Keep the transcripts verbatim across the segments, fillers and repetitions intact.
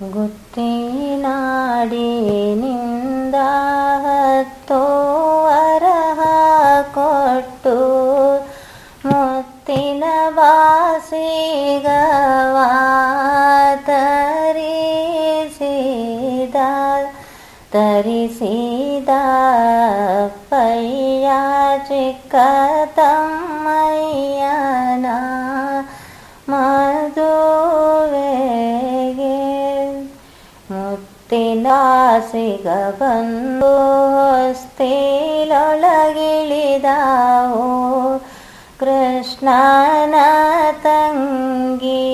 ಗುತ್ತಿನಾಡಿನಿಂದ ಹತ್ತು ವರಹ ಕೊಟ್ಟು ಮುತ್ತಿನ ಬಾಸಿಗವ ತರಿಸಿದ ತರಿಸಿದ ಪಯ್ಯ ಚಿಕ್ಕ ತಮ್ಮಯ್ಯನ ಮದುವೆಗೆ ಮುತ್ತಿನ ಸಿಗ ಬಂದು ಹೊಸ್ತಿಲೊಳಗಿಳಿದಾವು ಕೃಷ್ಣನ ತಂಗಿ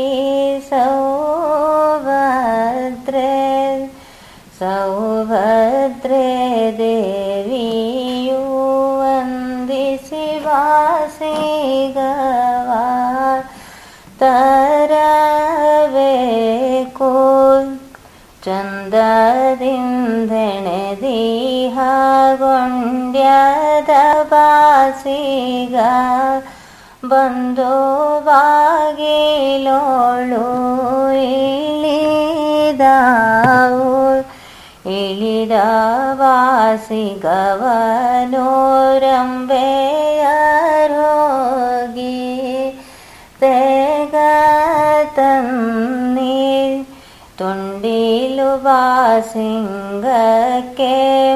ಸೌಭದ್ರೆ ಸೌಭದ್ರೆ ದೇವಿಯು ವಂದಿಸಿ ವಾಸಿಗವ ತರಬೇಕು ಚಂದದಿಂದೆಣೆದಿಹಗೊಂಡ್ಯದ ಬಾಸಿಗ ಬಂದು ಬಾಗಿಲೋಳು ಇಳಿದಾವು ಇಳಿದ ವಾಸಿಗವನೋರಂಬೆಯರೋಗಿ ತೆಗ ತನ್ನಿ ತುಂಡಿಲು ಬಾಸಿಂಗಕ್ಕೆ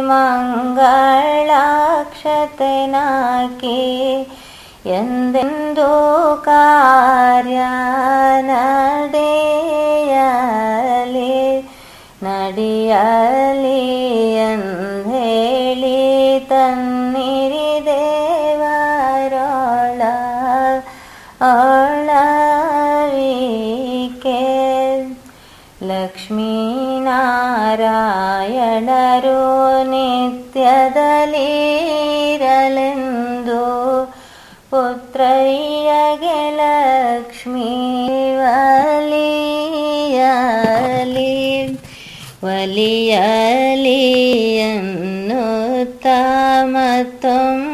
ಮಂಗಳಾಕ್ಷತೆ ನಾಕಿ ಎಂದೆಂದು ಕಾರ್ಯ ನಡೆಯಲಿ ನಡೆಯಲಿ ಎಂದೇಳಿ ತನ್ನಿರಿ ದೇವರೊಳ ಒಳವಿಕೆ ಲಕ್ಷ್ಮೀನಾರಾಯಣರು ನಿತ್ಯದಲ್ಲಿರಲೆಂದು ಪುತ್ರಯ್ಯಗೆ ಲಕ್ಷ್ಮೀ ಒಲಿಯಲಿ ಒಲಿಯಲಿ ಎನ್ನುತ್ತ ಮತ್ತೊಮ್ಮೆ